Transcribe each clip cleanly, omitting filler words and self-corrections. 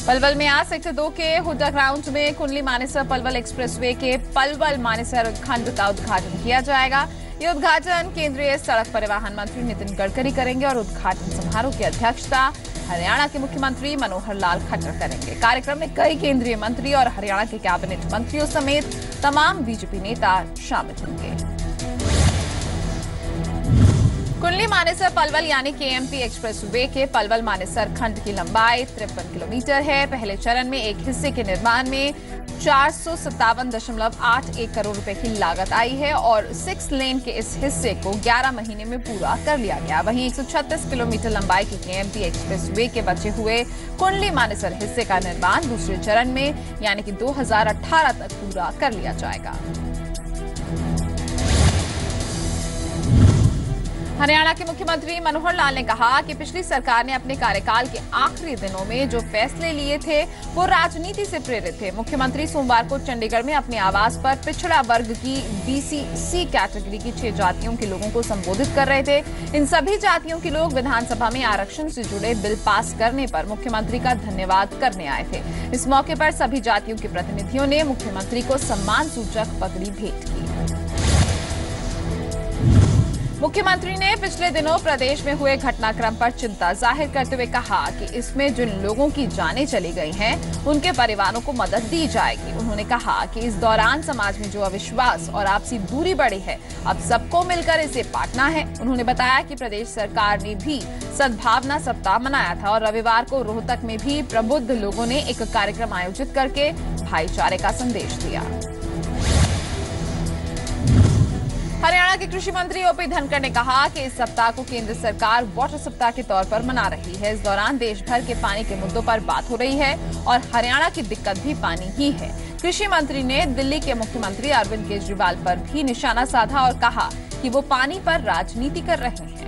पलवल में आज सेक्टर 2 के हुड्डा ग्राउंड में कुंडली मानेसर पलवल एक्सप्रेसवे के पलवल मानेसर खंड का उद्घाटन किया जाएगा। ये उद्घाटन केंद्रीय सड़क परिवहन मंत्री नितिन गडकरी करेंगे और उद्घाटन समारोह की अध्यक्षता हरियाणा के मुख्यमंत्री मनोहर लाल खट्टर करेंगे। कार्यक्रम में कई केंद्रीय मंत्री और हरियाणा के कैबिनेट मंत्रियों समेत तमाम बीजेपी नेता शामिल होंगे। कुंडली मानेसर पलवल यानी केएमपी एक्सप्रेसवे के पलवल मानेसर खंड की लंबाई 53 किलोमीटर है। पहले चरण में एक हिस्से के निर्माण में 457.81 करोड़ रुपए की लागत आई है और 6 लेन के इस हिस्से को 11 महीने में पूरा कर लिया गया। वहीं 136 किलोमीटर लंबाई के केएमपी एक्सप्रेसवे के बचे हुए कुंडली मानेसर हिस्से का निर्माण दूसरे चरण में यानी कि 2018 तक पूरा कर लिया जाएगा। हरियाणा के मुख्यमंत्री मनोहर लाल ने कहा कि पिछली सरकार ने अपने कार्यकाल के आखिरी दिनों में जो फैसले लिए थे वो राजनीति से प्रेरित थे। मुख्यमंत्री सोमवार को चंडीगढ़ में अपने आवास पर पिछड़ा वर्ग की BC कैटेगरी की 6 जातियों के लोगों को संबोधित कर रहे थे। इन सभी जातियों के लोग विधानसभा में आरक्षण से जुड़े बिल पास करने पर मुख्यमंत्री का धन्यवाद करने आए थे। इस मौके पर सभी जातियों के प्रतिनिधियों ने मुख्यमंत्री को सम्मान सूचक पगड़ी भेंट की। मुख्यमंत्री ने पिछले दिनों प्रदेश में हुए घटनाक्रम पर चिंता जाहिर करते हुए कहा कि इसमें जिन लोगों की जानें चली गई हैं, उनके परिवारों को मदद दी जाएगी। उन्होंने कहा कि इस दौरान समाज में जो अविश्वास और आपसी दूरी बढ़ी है, अब सबको मिलकर इसे पाटना है। उन्होंने बताया कि प्रदेश सरकार ने भी सद्भावना सप्ताह मनाया था और रविवार को रोहतक में भी प्रबुद्ध लोगों ने एक कार्यक्रम आयोजित करके भाईचारे का संदेश दिया। हरियाणा के कृषि मंत्री ओपी धनखड़ ने कहा कि इस सप्ताह को केंद्र सरकार वाटर सप्ताह के तौर पर मना रही है। इस दौरान देश भर के पानी के मुद्दों पर बात हो रही है और हरियाणा की दिक्कत भी पानी ही है। कृषि मंत्री ने दिल्ली के मुख्यमंत्री अरविंद केजरीवाल पर भी निशाना साधा और कहा कि वो पानी पर राजनीति कर रहे हैं।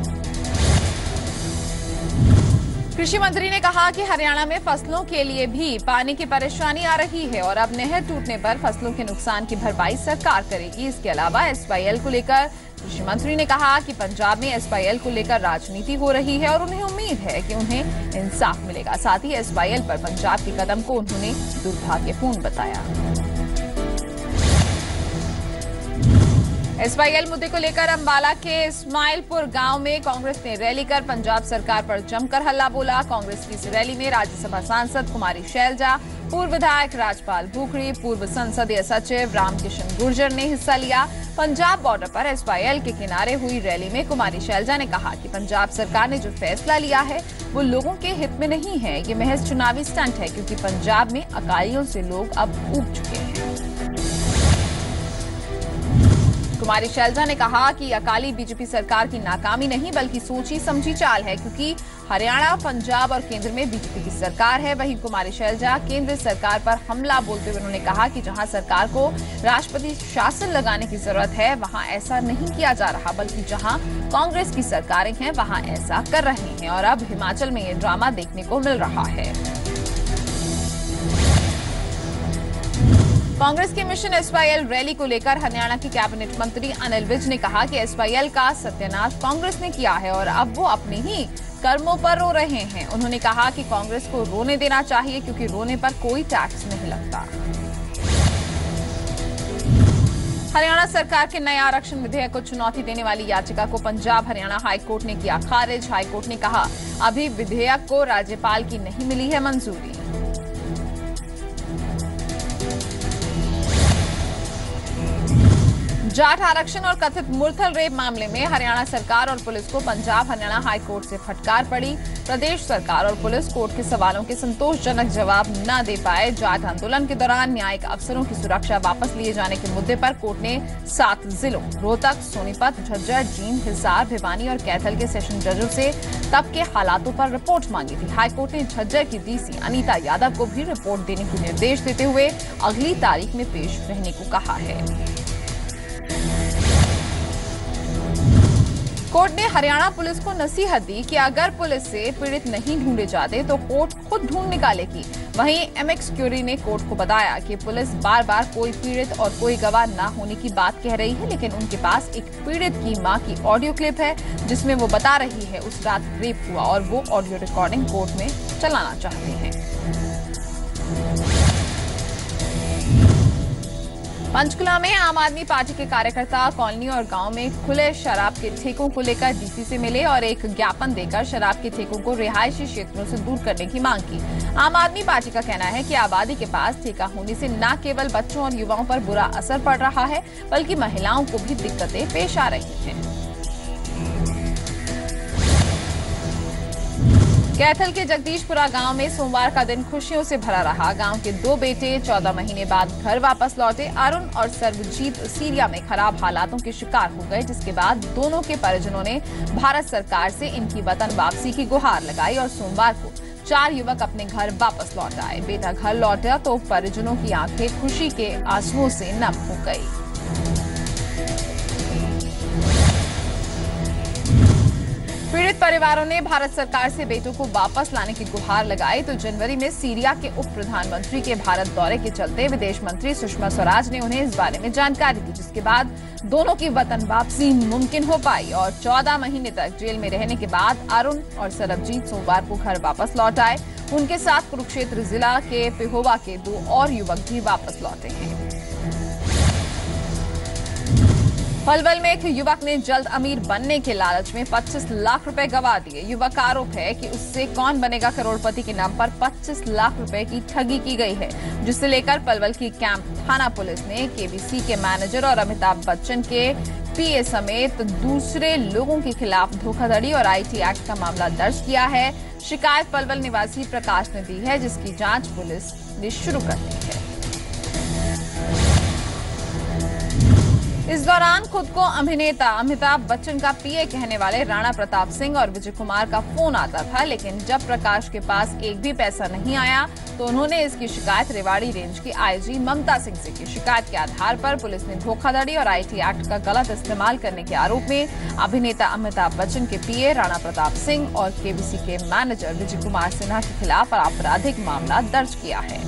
कृषि मंत्री ने कहा कि हरियाणा में फसलों के लिए भी पानी की परेशानी आ रही है और अब नहर टूटने पर फसलों के नुकसान की भरपाई सरकार करेगी। इसके अलावा SYL को लेकर कृषि मंत्री ने कहा कि पंजाब में SYL को लेकर राजनीति हो रही है और उन्हें उम्मीद है कि उन्हें इंसाफ मिलेगा। साथ ही SYL पर पंजाब के कदम को उन्होंने दुर्भाग्यपूर्ण बताया। SYL मुद्दे को लेकर अंबाला के इस्माइलपुर गांव में कांग्रेस ने रैली कर पंजाब सरकार पर जमकर हल्ला बोला। कांग्रेस की इस रैली में राज्यसभा सांसद कुमारी शैलजा, पूर्व विधायक राजपाल भूखड़ी, पूर्व संसदीय सचिव रामकिशन गुर्जर ने हिस्सा लिया। पंजाब बॉर्डर पर SYL के किनारे हुई रैली में कुमारी शैलजा ने कहा कि पंजाब सरकार ने जो फैसला लिया है वो लोगों के हित में नहीं है। ये महज चुनावी स्टंट है क्योंकि पंजाब में अकालियों से लोग अब ऊब चुके हैं। कुमारी शैलजा ने कहा कि अकाली बीजेपी सरकार की नाकामी नहीं बल्कि सोची समझी चाल है क्योंकि हरियाणा, पंजाब और केंद्र में बीजेपी की सरकार है। वहीं कुमारी शैलजा केंद्र सरकार पर हमला बोलते हुए उन्होंने कहा कि जहां सरकार को राष्ट्रपति शासन लगाने की जरूरत है वहां ऐसा नहीं किया जा रहा, बल्कि जहां कांग्रेस की सरकारें हैं वहां ऐसा कर रहे हैं और अब हिमाचल में ये ड्रामा देखने को मिल रहा है। कांग्रेस के मिशन SYL रैली को लेकर हरियाणा के कैबिनेट मंत्री अनिल विज ने कहा कि SYL का सत्यानाश कांग्रेस ने किया है और अब वो अपने ही कर्मों पर रो रहे हैं। उन्होंने कहा कि कांग्रेस को रोने देना चाहिए क्योंकि रोने पर कोई टैक्स नहीं लगता। हरियाणा सरकार के नए आरक्षण विधेयक को चुनौती देने वाली याचिका को पंजाब हरियाणा हाईकोर्ट ने किया खारिज। हाईकोर्ट ने कहा अभी विधेयक को राज्यपाल की नहीं मिली है मंजूरी। जाट आरक्षण और कथित मुरथल रेप मामले में हरियाणा सरकार और पुलिस को पंजाब हरियाणा हाईकोर्ट से फटकार पड़ी। प्रदेश सरकार और पुलिस कोर्ट के सवालों के संतोषजनक जवाब न दे पाए। जाट आंदोलन के दौरान न्यायिक अफसरों की सुरक्षा वापस लिए जाने के मुद्दे पर कोर्ट ने 7 जिलों रोहतक, सोनीपत, झज्जर, जींद, हिसार, भिवानी और कैथल के सेशन जजों से तब के हालातों पर रिपोर्ट मांगी थी। हाईकोर्ट ने झज्जर की DC अनीता यादव को भी रिपोर्ट देने के निर्देश देते हुए अगली तारीख में पेश रहने को कहा है। कोर्ट ने हरियाणा पुलिस को नसीहत दी कि अगर पुलिस से पीड़ित नहीं ढूंढे जाते तो कोर्ट खुद ढूंढ निकालेगी। वहीं एमएक्स क्यूरी ने कोर्ट को बताया कि पुलिस बार बार कोई पीड़ित और कोई गवाह न होने की बात कह रही है, लेकिन उनके पास एक पीड़ित की मां की ऑडियो क्लिप है जिसमें वो बता रही है उस रात रेप हुआ और वो ऑडियो रिकॉर्डिंग कोर्ट में चलाना चाहते हैं। पंचकुला में आम आदमी पार्टी के कार्यकर्ता कॉलोनी और गांव में खुले शराब के ठेकों को लेकर डीसी से मिले और एक ज्ञापन देकर शराब के ठेकों को रिहायशी क्षेत्रों से दूर करने की मांग की। आम आदमी पार्टी का कहना है कि आबादी के पास ठेका होने से न केवल बच्चों और युवाओं पर बुरा असर पड़ रहा है, बल्कि महिलाओं को भी दिक्कतें पेश आ रही हैं। कैथल के जगदीशपुरा गांव में सोमवार का दिन खुशियों से भरा रहा। गांव के दो बेटे 14 महीने बाद घर वापस लौटे। अरुण और सर्वजीत सीरिया में खराब हालातों के शिकार हो गए, जिसके बाद दोनों के परिजनों ने भारत सरकार से इनकी वतन वापसी की गुहार लगाई और सोमवार को 4 युवक अपने घर वापस लौट आए। बेटा घर लौटा तो परिजनों की आंखें खुशी के आंसुओं से नम हो गई। पीड़ित परिवारों ने भारत सरकार से बेटों को वापस लाने की गुहार लगाई तो जनवरी में सीरिया के उप प्रधानमंत्री के भारत दौरे के चलते विदेश मंत्री सुषमा स्वराज ने उन्हें इस बारे में जानकारी दी, जिसके बाद दोनों की वतन वापसी मुमकिन हो पाई और 14 महीने तक जेल में रहने के बाद अरुण और सरबजीत सोमवार को घर वापस लौट आए। उनके साथ कुरुक्षेत्र जिला के पिहोवा के 2 और युवक भी वापस लौटे हैं। पलवल में एक युवक ने जल्द अमीर बनने के लालच में 25 लाख रुपए गंवा दिए। युवक का आरोप है कि उससे कौन बनेगा करोड़पति के नाम पर 25 लाख रुपए की ठगी की गई है, जिसे लेकर पलवल की कैंप थाना पुलिस ने केबीसी के मैनेजर और अमिताभ बच्चन के पीए समेत दूसरे लोगों के खिलाफ धोखाधड़ी और आईटी एक्ट का मामला दर्ज किया है। शिकायत पलवल निवासी प्रकाश ने दी है, जिसकी जांच पुलिस ने शुरू कर दी है। इस दौरान खुद को अभिनेता अमिताभ बच्चन का पीए कहने वाले राणा प्रताप सिंह और विजय कुमार का फोन आता था, लेकिन जब प्रकाश के पास एक भी पैसा नहीं आया तो उन्होंने इसकी शिकायत रेवाड़ी रेंज की आईजी ममता सिंह से की। शिकायत के आधार पर पुलिस ने धोखाधड़ी और आईटी एक्ट का गलत इस्तेमाल करने के आरोप में अभिनेता अमिताभ बच्चन के पीए राणा प्रताप सिंह और केबीसी के मैनेजर विजय कुमार सिन्हा के खिलाफ आपराधिक मामला दर्ज किया है।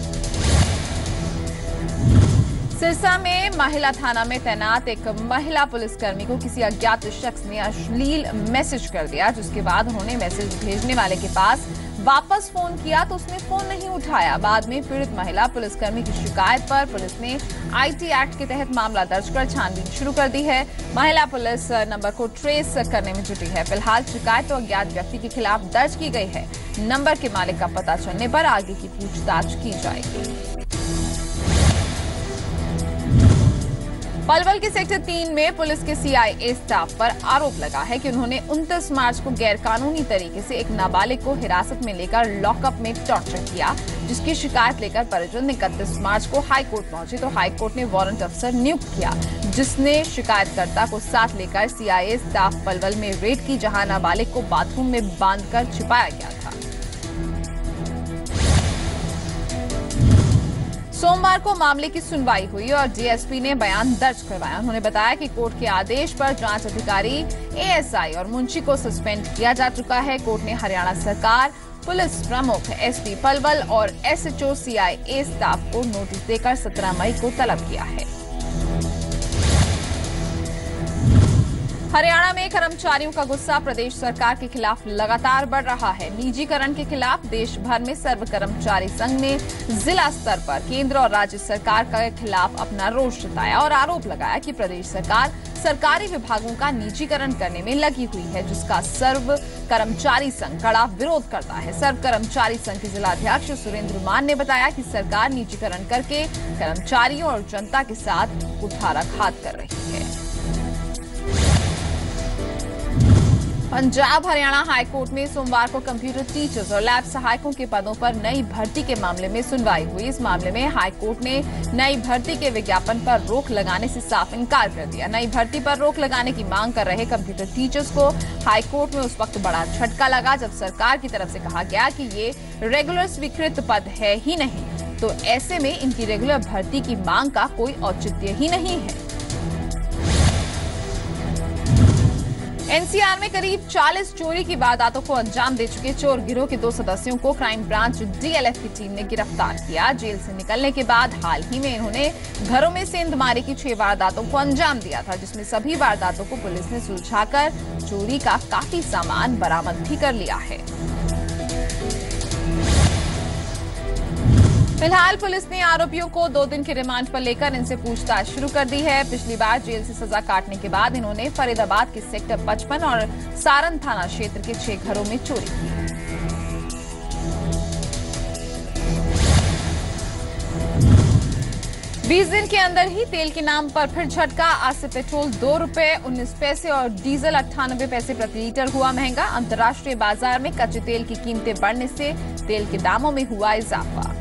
सिरसा में महिला थाना में तैनात एक महिला पुलिसकर्मी को किसी अज्ञात शख्स ने अश्लील मैसेज कर दिया, जिसके बाद उन्होंने मैसेज भेजने वाले के पास वापस फोन किया तो उसने फोन नहीं उठाया। बाद में पीड़ित महिला पुलिसकर्मी की शिकायत पर पुलिस ने आईटी एक्ट के तहत मामला दर्ज कर छानबीन शुरू कर दी है। महिला पुलिस नंबर को ट्रेस करने में जुटी है। फिलहाल शिकायत तो अज्ञात व्यक्ति के खिलाफ दर्ज की गई है। नंबर के मालिक का पता चलने पर आगे की पूछताछ की जाएगी। पलवल के सेक्टर 3 में पुलिस के सीआईए स्टाफ पर आरोप लगा है कि उन्होंने 29 मार्च को गैरकानूनी तरीके से एक नाबालिग को हिरासत में लेकर लॉकअप में टॉर्चर किया, जिसकी शिकायत लेकर परिजन ने 31 मार्च को हाईकोर्ट पहुंचे तो हाईकोर्ट ने वारंट अफसर नियुक्त किया, जिसने शिकायतकर्ता को साथ लेकर सीआईए स्टाफ पलवल में रेड की, जहां नाबालिग को बाथरूम में बांधकर छिपाया गया था। सोमवार को मामले की सुनवाई हुई और डीएसपी ने बयान दर्ज करवाया। उन्होंने बताया कि कोर्ट के आदेश पर जांच अधिकारी एएसआई और मुंशी को सस्पेंड किया जा चुका है। कोर्ट ने हरियाणा सरकार, पुलिस प्रमुख एसपी पलवल और एसएचओ सीआईए स्टाफ को नोटिस देकर 17 मई को तलब किया है। हरियाणा में कर्मचारियों का गुस्सा प्रदेश सरकार के खिलाफ लगातार बढ़ रहा है। निजीकरण के खिलाफ देश भर में सर्व कर्मचारी संघ ने जिला स्तर पर केंद्र और राज्य सरकार के खिलाफ अपना रोष जताया और आरोप लगाया कि प्रदेश सरकार सरकारी विभागों का निजीकरण करने में लगी हुई है, जिसका सर्व कर्मचारी संघ कड़ा विरोध करता है। सर्व कर्मचारी संघ के जिलाध्यक्ष सुरेंद्र मान ने बताया कि सरकार निजीकरण करके कर्मचारियों और जनता के साथ कुठाराघात कर रही है। पंजाब हरियाणा हाईकोर्ट में सोमवार को कंप्यूटर टीचर्स और लैब सहायकों के पदों पर नई भर्ती के मामले में सुनवाई हुई। इस मामले में हाईकोर्ट ने नई भर्ती के विज्ञापन पर रोक लगाने से साफ इनकार कर दिया। नई भर्ती पर रोक लगाने की मांग कर रहे कंप्यूटर टीचर्स को हाईकोर्ट में उस वक्त बड़ा झटका लगा जब सरकार की तरफ से कहा गया कि ये रेगुलर स्वीकृत पद है ही नहीं, तो ऐसे में इनकी रेगुलर भर्ती की मांग का कोई औचित्य ही नहीं है। एनसीआर में करीब 40 चोरी की वारदातों को अंजाम दे चुके चोर गिरोह के 2 सदस्यों को क्राइम ब्रांच डीएलएफ की टीम ने गिरफ्तार किया। जेल से निकलने के बाद हाल ही में इन्होंने घरों में सेंधमारी की 6 वारदातों को अंजाम दिया था, जिसमें सभी वारदातों को पुलिस ने सुलझाकर चोरी का काफी सामान बरामद भी कर लिया है। फिलहाल पुलिस ने आरोपियों को 2 दिन के रिमांड पर लेकर इनसे पूछताछ शुरू कर दी है। पिछली बार जेल से सजा काटने के बाद इन्होंने फरीदाबाद के सेक्टर 55 और सारण थाना क्षेत्र के 6 घरों में चोरी की। 20 दिन के अंदर ही तेल के नाम पर फिर झटका। आज से पेट्रोल 2 रुपए 19 पैसे और डीजल 98 पैसे प्रति लीटर हुआ महंगा। अंतर्राष्ट्रीय बाजार में कच्चे तेल की कीमतें बढ़ने से तेल के दामों में हुआ इजाफा।